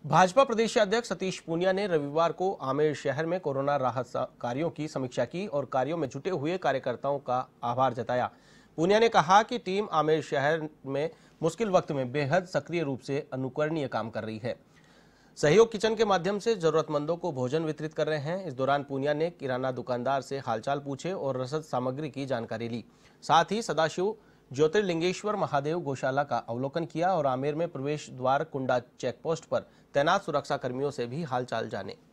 भाजपा प्रदेश अध्यक्ष सतीश पूनिया ने रविवार को आमेर शहर में कोरोना राहत कार्यों की समीक्षा की और कार्यों में जुटे हुए कार्यकर्ताओं का आभार जताया। पूनिया ने कहा कि टीम आमेर शहर में मुश्किल वक्त में बेहद सक्रिय रूप से अनुकरणीय काम कर रही है। सहयोग किचन के माध्यम से जरूरतमंदों को भोजन वितरित कर रहे हैं। इस दौरान पूनिया ने किराना दुकानदार से हालचाल पूछे और रसद सामग्री की जानकारी ली। साथ ही सदाशिव ज्योतिर्लिंगेश्वर महादेव गौशाला का अवलोकन किया और आमेर में प्रवेश द्वार कुंडा चेकपोस्ट पर तैनात सुरक्षा कर्मियों से भी हालचाल जाने।